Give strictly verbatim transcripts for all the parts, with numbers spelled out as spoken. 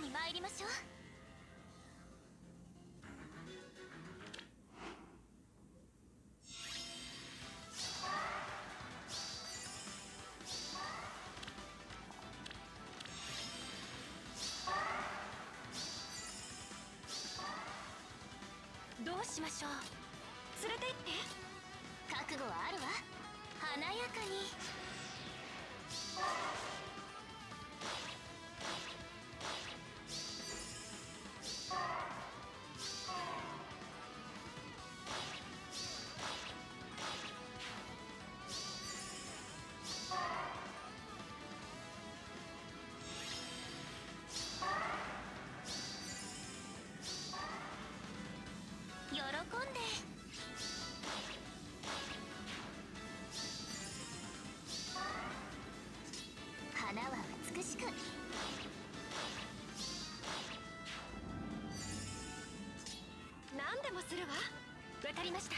に参りましょう。どうしましょう。連れて行って。覚悟はあるわ。華やかに。喜んで。花は美しく。何でもするわ。わかりました。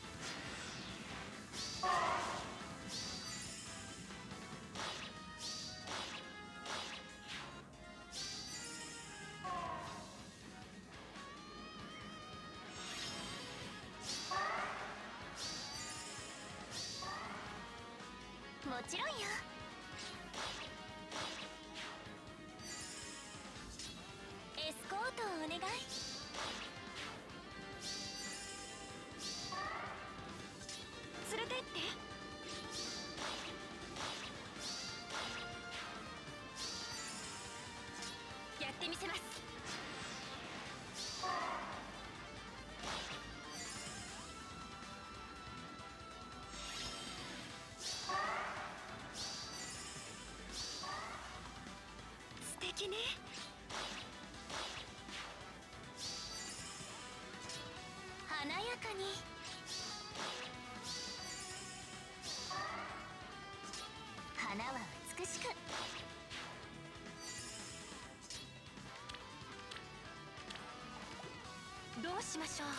もちろんよ。エスコートをお願い。連れてって。やってみせます。素敵ね。華やかに。花は美しく。どうしましょう。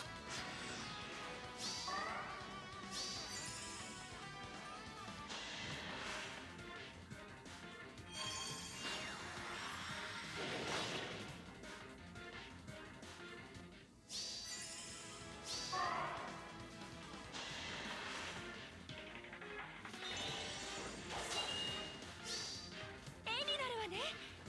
絵になるわね。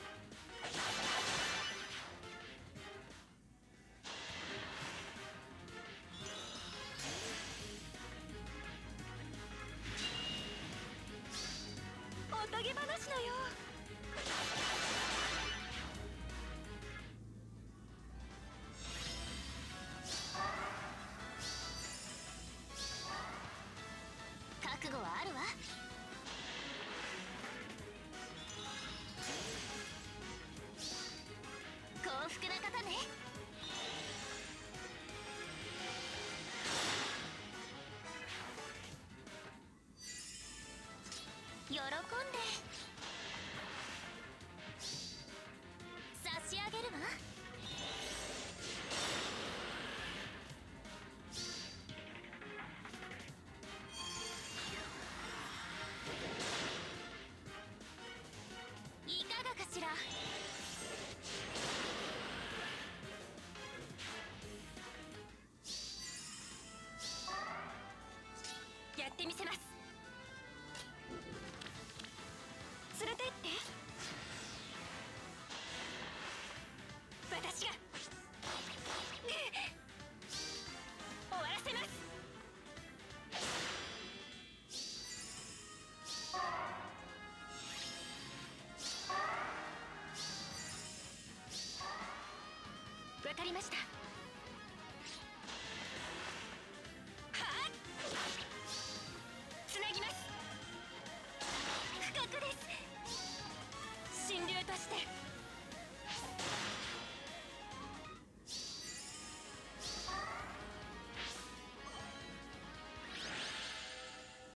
おとぎ話のよう。覚悟はあるわ。幸福な方ね。喜んで。差し上げるわ。いかがかしら。やってみせます。連れて行って。私が終わらせます。わかりました。